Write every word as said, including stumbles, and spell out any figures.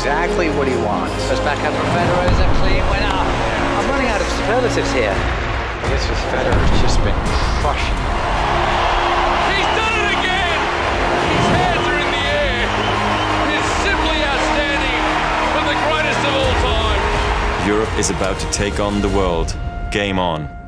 exactly what he wants. First backhand from Federer is a clean winner. I'm running out of superlatives here. I guess with Federer, it's just been crushing. He's done it again! His hands are in the air. He's simply outstanding and the greatest of all time. Europe is about to take on the world. Game on.